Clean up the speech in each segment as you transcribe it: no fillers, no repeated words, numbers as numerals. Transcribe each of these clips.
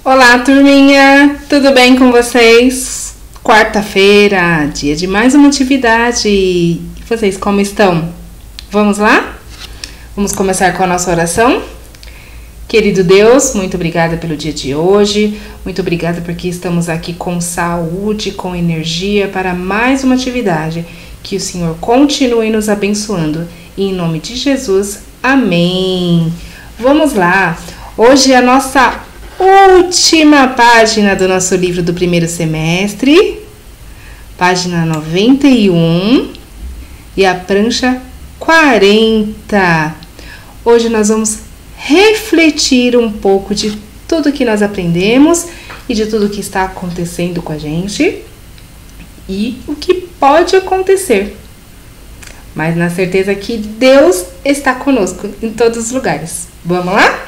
Olá, turminha! Tudo bem com vocês? Quarta-feira, dia de mais uma atividade. E vocês como estão? Vamos lá? Vamos começar com a nossa oração? Querido Deus, muito obrigada pelo dia de hoje. Muito obrigada porque estamos aqui com saúde, com energia para mais uma atividade. Que o Senhor continue nos abençoando. E em nome de Jesus, amém. Vamos lá. Hoje é a nossa última página do nosso livro do primeiro semestre, página 91 e a prancha 40. Hoje nós vamos refletir um pouco de tudo que nós aprendemos e de tudo que está acontecendo com a gente e o que pode acontecer, mas na certeza que Deus está conosco em todos os lugares. Vamos lá?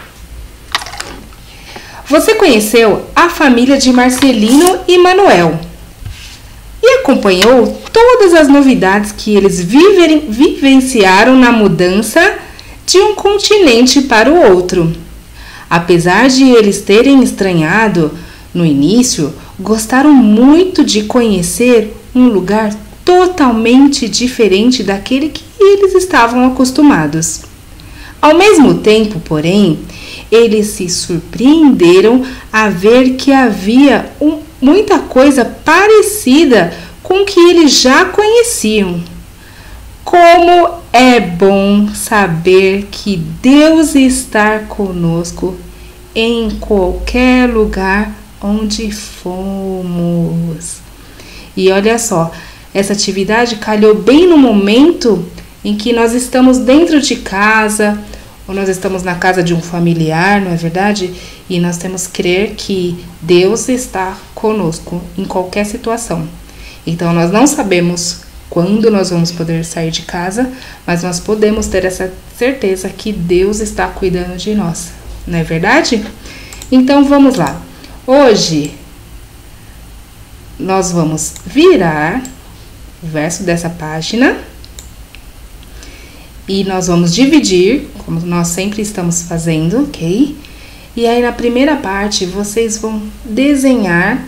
Você conheceu a família de Marcelino e Manuel e acompanhou todas as novidades que eles vivenciaram na mudança de um continente para o outro. Apesar de eles terem estranhado no início, gostaram muito de conhecer um lugar totalmente diferente daquele que eles estavam acostumados. Ao mesmo tempo, porém, eles se surpreenderam a ver que havia muita coisa parecida com o que eles já conheciam. Como é bom saber que Deus está conosco em qualquer lugar onde fomos. E olha só, essa atividade calhou bem no momento em que nós estamos dentro de casa, ou nós estamos na casa de um familiar, não é verdade? E nós temos que crer que Deus está conosco em qualquer situação. Então, nós não sabemos quando nós vamos poder sair de casa, mas nós podemos ter essa certeza que Deus está cuidando de nós, não é verdade? Então, vamos lá. Hoje, nós vamos virar o verso dessa página e nós vamos dividir, como nós sempre estamos fazendo, ok? E aí, na primeira parte, vocês vão desenhar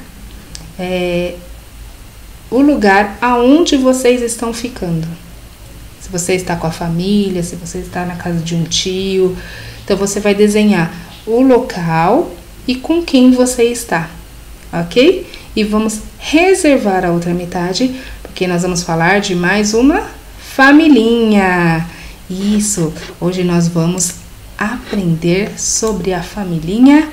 o lugar aonde vocês estão ficando. Se você está com a família, se você está na casa de um tio, então você vai desenhar o local e com quem você está, ok? E vamos reservar a outra metade, porque nós vamos falar de mais uma familhinha. Isso, hoje nós vamos aprender sobre a familhinha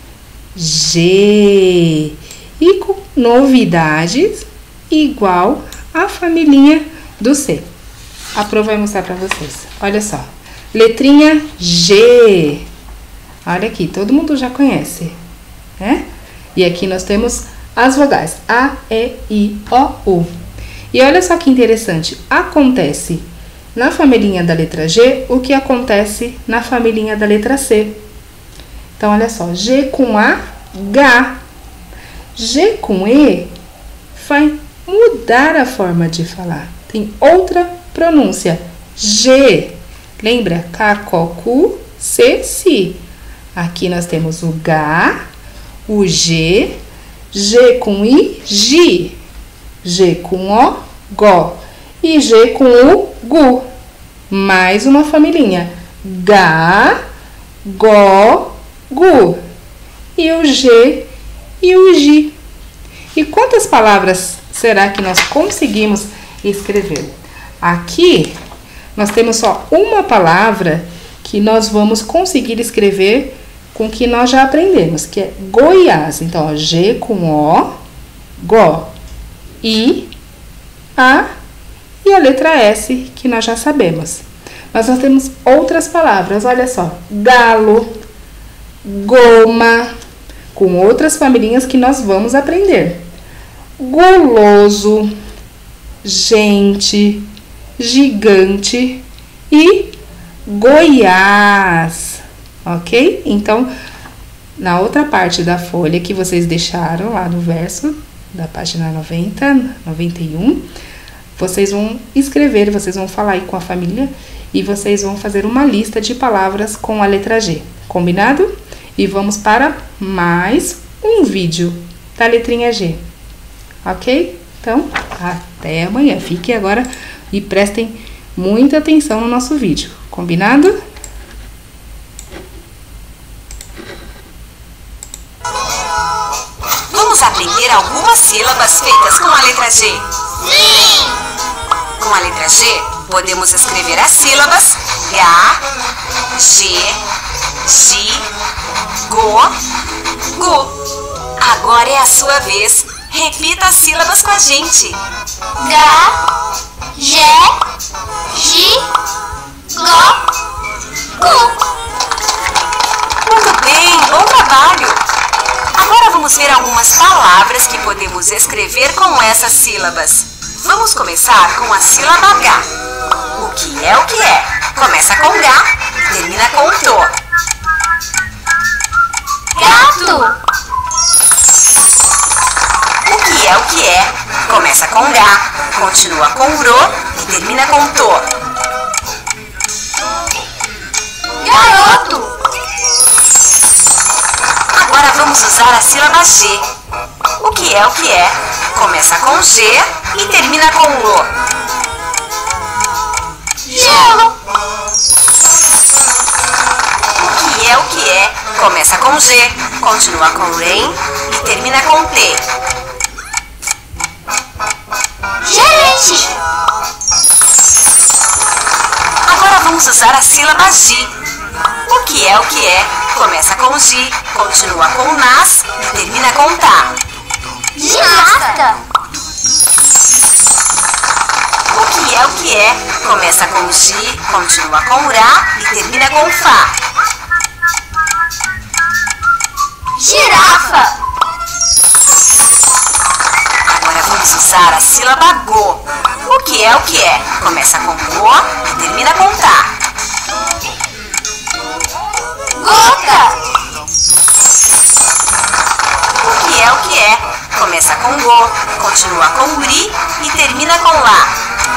G e com novidades igual a familhinha do C. A Pro vai mostrar para vocês. Olha só, letrinha G. Olha aqui, todo mundo já conhece, né? E aqui nós temos as vogais A, E, I, O, U. E olha só que interessante, acontece na familhinha da letra G o que acontece na familhinha da letra C. Então, olha só, G com A, H. G com E vai mudar a forma de falar. Tem outra pronúncia. G. Lembra? K, K, Q, C, Si. Aqui nós temos o H, o G, G com I, Gi. G com O, Go. E G com U, Gu. Mais uma familhinha. Ga, Go, Gu. E o G e o Gi. E quantas palavras será que nós conseguimos escrever? Aqui, nós temos só uma palavra que nós vamos conseguir escrever com o que nós já aprendemos, que é Goiás. Então, ó, G com O, Go. I, A e a letra S, que nós já sabemos. Mas nós temos outras palavras, olha só. Galo, goma, com outras familhinhas que nós vamos aprender. Guloso, gente, gigante e Goiás, ok? Então, na outra parte da folha que vocês deixaram lá no verso da página 90, 91, vocês vão escrever, vocês vão falar aí com a família e vocês vão fazer uma lista de palavras com a letra G, combinado? e vamos para mais um vídeo da letrinha G, ok? Então, até amanhã. Fiquem agora e prestem muita atenção no nosso vídeo, combinado? Vamos aprender algumas sílabas feitas com a letra G. Sim! Com a letra G, podemos escrever as sílabas G, G, Gi, Go, Gu. Agora é a sua vez. Repita as sílabas com a gente. Gá, Gé, Gi, Gó, Gu. Muito bem, bom trabalho! Agora vamos ver algumas palavras que podemos escrever com essas sílabas. Vamos começar com a sílaba H. O que é o que é? Começa com G e termina com TO. Gato, O que é? Começa com G, continua com RO e termina com TO. garoto, Agora vamos usar a sílaba G. O que é? Começa com G e termina com LO. gelo, O que é? Começa com G, continua com RAIN e termina com T. gerente, Agora vamos usar a sílaba G. O que é? Começa com G, continua com NAS e termina com TÁ. ginasta, O que é? Começa com G, continua com RA e termina com FA. girafa, Agora vamos usar a sílaba GO. O que é? Começa com GO e termina com TÁ. gota, O que é? Começa com GO, continua com GRI e termina com LA.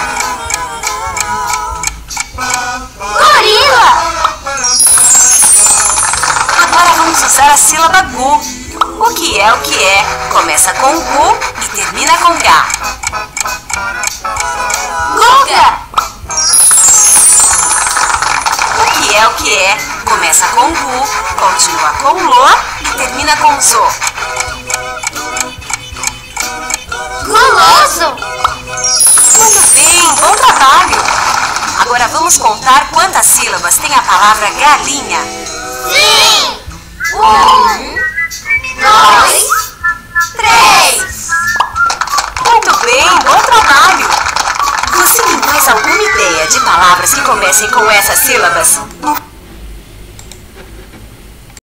gorila, Agora vamos usar a sílaba GU. O que é? Começa com GU e termina com GA. guga, O que é? Começa com GU, continua com LO e termina com ZO. guloso, Muito bem, bom trabalho! Agora vamos contar quantas sílabas tem a palavra galinha. sim, 1, 2, 3, Muito bem, bom trabalho! Você tem mais alguma ideia de palavras que comecem com essas sílabas?